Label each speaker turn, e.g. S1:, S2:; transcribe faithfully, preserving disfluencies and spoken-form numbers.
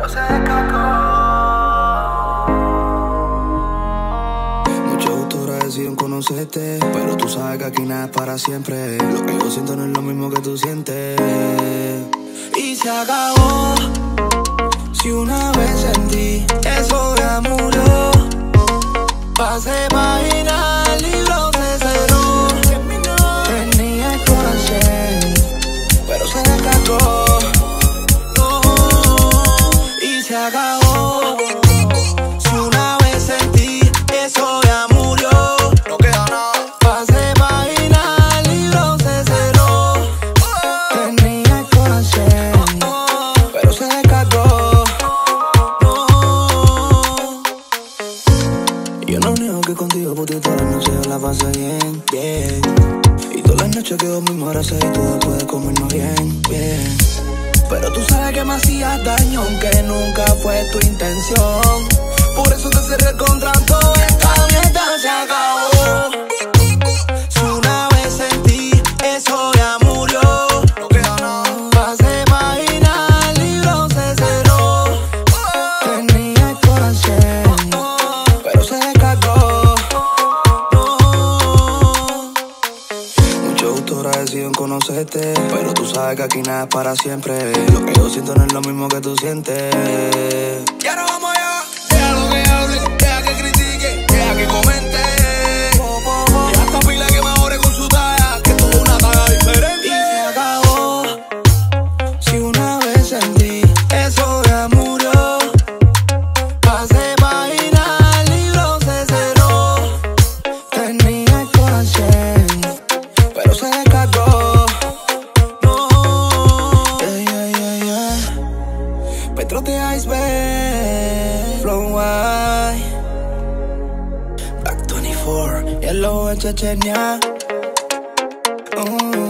S1: se descargó.
S2: Mucho gusto agradecido en conocerte, pero tú sabes que aquí nada es para siempre. Lo que yo siento no es lo mismo que tú sientes.
S1: Y se acabó. Si una vez sentí, eso ya murió. Pasé página, el libro se cerró. Tenía el corazón, pero se descargó. Oh, y se acabó. Si una vez sentí, eso ya murió. No queda nada. Pasé página, el libro se cerró. Tenía el corazón, pero se descargó. Yo no niego que contigo por ti todas las noches yo la pasé bien, bien. Y todas las noches que dormimos abrazaditos y tú después de comernos bien, bien. Pero tú sabes que me hacías daño, aunque nunca fue tu intención. Por eso te cerré contra todo, esta mierda se acabó. Si una vez sentí, eso ya murió. No queda nada. Pasé página, el libro se cerró. Tenía el corazón, pero se descargó.
S2: Mucho gusto agradecido en conocerte, pero tú sabes que aquí nada es para siempre. Lo que yo siento no es lo mismo que tú sientes.
S1: Y ahora vamos allá. Deja lo que hable, deja que critique, deja que comente. Y hasta pila que mejore con su talla, que tuvo una talla diferente. Y se acabó. Si una vez sentí, eso ya murió. Pasé página, el libro se cerró. Tenía el corazón, pero se descargó. No. Yeah, yeah, yeah, yeah. Petro de iceberg, flow white, Black veinticuatro, yellow en Chechenia. Oh.